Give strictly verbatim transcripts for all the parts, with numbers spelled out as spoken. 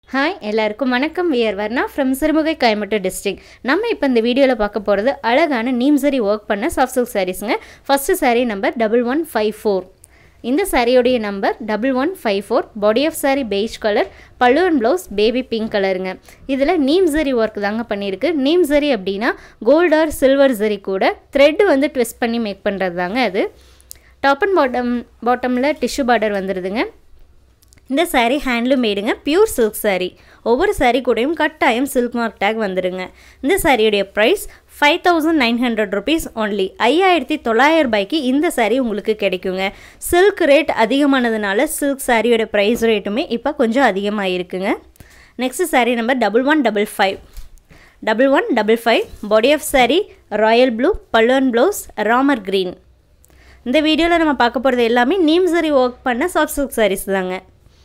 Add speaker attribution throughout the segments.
Speaker 1: Hi, எல்லாருக்கும் வணக்கம். We are Varnaa from Sirumugai, Coimbatore district. நம்ம இப்போ இந்த வீடியோல பார்க்க போறது அழகான neem zari work பண்ண soft silk sareesங்க. First saree number one one five four. இந்த சாரியோட number one one five four. Body of saree beige color, pallu and blouse baby pink colorங்க. இதுல neem zari work தாங்க பண்ணிருக்கு. neem zari அப்படினா gold or silver zari கூட thread வந்து twist பண்ணி மேக் பண்றது தாங்க அது. Top and bottom bottomல tissue border வந்துருதுங்க. இந்த saree handloom மேடுங்க pure silk saree. ஒவ்வொரு saree கூடயும் கட்டாயம் silk mark tag வந்துருங்க. இந்த சாரியோட price five thousand nine hundred rupees only. five thousand nine hundred ரூபாய்க்கு இந்த saree உங்களுக்கு கிடைக்குங்க. silk rate அதிகமானதுனால silk சாரியோட price rateமே இப்ப கொஞ்சம் அதிகமா இருக்குங்க. Next saree number one one five five. one one five five. Body of saree royal blue, pallu and blouse ramer green. இந்த வீடியோல நம்ம பார்க்க போறது எல்லாமே neem zari work பண்ண soft silk sarees தாங்க.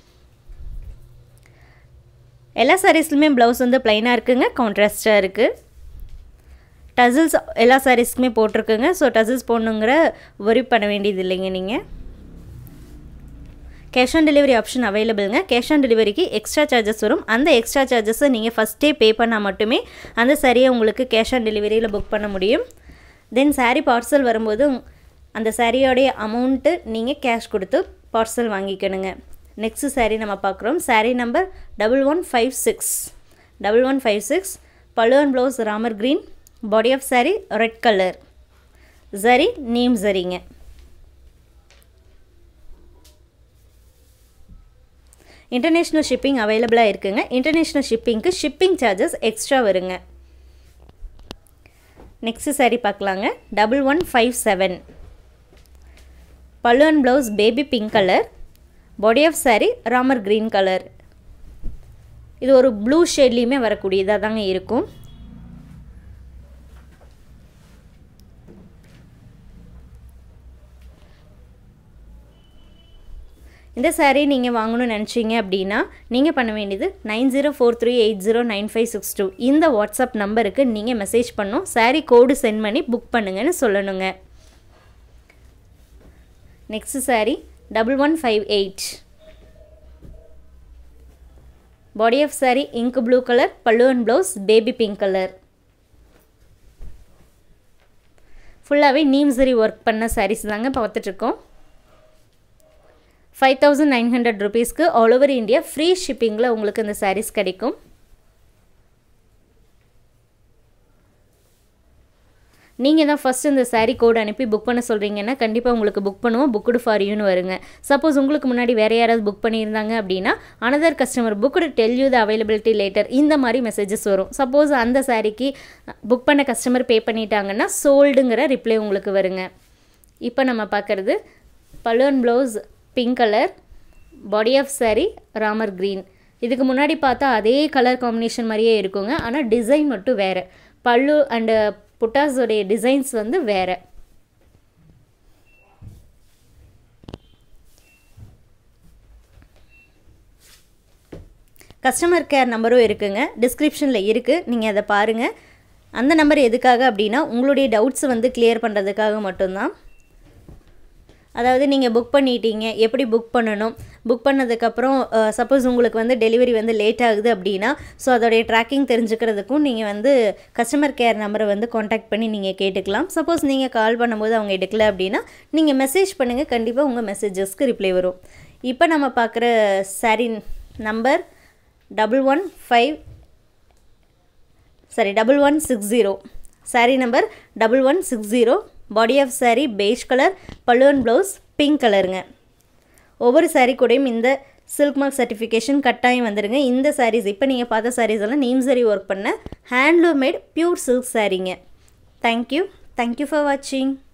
Speaker 1: எல்லா சாரீஸ்லயுமே ப்ளவுஸ் வந்து ப்ளைனா இருக்குங்க, கான்ட்ராஸ்டா இருக்கு. டசல்ஸ் எல்லா சாரீஸ்க்குமே போட்டுருக்குங்க. ஸோ டசல்ஸ் போடணுங்கிற வரி பண்ண வேண்டியது இல்லைங்க நீங்கள். கேஷ் ஆன் டெலிவரி ஆப்ஷன் அவைலபிள்ங்க. கேஷ் ஆன் டெலிவரிக்கு எக்ஸ்ட்ரா சார்ஜஸ் வரும். அந்த எக்ஸ்ட்ரா சார்ஜஸை நீங்கள் ஃபஸ்ட்டே பே பண்ணால் மட்டுமே அந்த சாரியை உங்களுக்கு கேஷ் ஆன் டெலிவரியில் புக் பண்ண முடியும். தென் சாரீ பார்சல் வரும்போது அந்த சாரியோடைய அமௌண்ட்டு நீங்கள் கேஷ் கொடுத்து பார்சல் வாங்கிக்கணுங்க. Next saree நம்ம பார்க்குறோம். saree number one one five six. one one five six. Pallu and blouse ramer green. Body of saree red color. Zari neem zariங்க. International shipping available இருக்குங்க. International shippingக்கு shipping charges extra வருங்க. Next saree பார்க்கலாங்க. one one five seven. Pallu and blouse baby pink color. Body of saree ramer green color. இது ஒரு blue ஷேட்லயுமே வரக்கூடியதா தாங்க இருக்கும். இந்த saree நீங்க வாங்கணும்னு நினைச்சீங்க அப்படினா நீங்க பண்ண வேண்டியது nine zero four three eight zero nine five six two இந்த வாட்ஸ்அப் நம்பருக்கு நீங்க மெசேஜ் பண்ணனும். saree கோட் சென்ட் பண்ணி புக் பண்ணுங்கன்னு சொல்லணுங்க. Next saree one one five eight. Body of saree ink blue color, pallu and blouse baby pink color. ஃபுல்லாவே neem zari work பண்ண sarees தாங்க பார்த்துட்டு இருக்கோம். five thousand nine hundred rupeesக்கு all over India free shippingல உங்களுக்கு இந்த sarees கிடைக்கும். நீங்க தான் ஃபர்ஸ்ட் இந்த saree கோட் அனுப்பி புக் பண்ண சொல்றீங்கன்னா கண்டிப்பா உங்களுக்கு புக் பண்ணுவோம். booked for you னு வருங்க. சப்போஸ் உங்களுக்கு முன்னாடி வேற யாராவது புக் பண்ணியிருந்தாங்க அப்படினா another customer booked tell you the availability later இந்த மாதிரி மெசேजेस வரும். சப்போஸ் அந்த சாரிக்கு புக் பண்ண கஸ்டமர் பே பண்ணிட்டாங்கன்னா soldங்கற ரிப்ளை உங்களுக்கு வருங்க. இப்போ நம்ம பார்க்கிறது pallu and blouse pink color, body of saree ramer green. இதுக்கு முன்னாடி பார்த்தா அதே கலர் காம்பினேஷன் மாதிரியே இருக்குங்க. ஆனா டிசைன் மட்டும் வேற. pallu and புட்டாஸ் உடைய டிசைன்ஸ் வந்து வேற. கஸ்டமர் கேர் நம்பரும் இருக்குங்க. டிஸ்கிரிப்ஷன்ல இருக்கு. நீங்க அத பாருங்க. அந்த நம்பர் எதுக்காக அப்படினா உங்களுடைய டவுட்ஸ் வந்து கிளியர் பண்றதுக்காக மட்டும் தான். அதாவது நீங்க புக் பண்ணிட்டீங்க, எப்படி புக் பண்ணனும், புக் பண்ணதுக்கு அப்புறம் சப்போஸ் உங்களுக்கு வந்து டெலிவரி வந்து லேட் ஆகுது அப்படினா சோ அதோட ட்ராக்கிங் தெரிஞ்சுக்கிறதுக்கும் நீங்க வந்து கஸ்டமர் கேர் நம்பரை வந்து कांटेक्ट பண்ணி நீங்க கேட்டுக்கலாம். சப்போஸ் நீங்க கால் பண்ணும்போது அவங்க எடுக்கல அப்படினா நீங்க மெசேஜ் பண்ணுங்க. கண்டிப்பா உங்க மெசேजेसக்கு ரிப்ளை வரும். இப்போ நம்ம பார்க்குற saree number one one five sorry one one six zero. saree number one one six zero. Body of saree beige color, pallu and blouse pink colorங்க. ஒவ்வொரு saree கூடயும் இந்த silk mark certification கட்டாயம் வந்துருங்க. இந்த sarees இப்போ நீங்க பார்த்த sarees எல்லாம் neem zari work பண்ண handloom made pure silk sareeங்க. Thank you. Thank you for watching.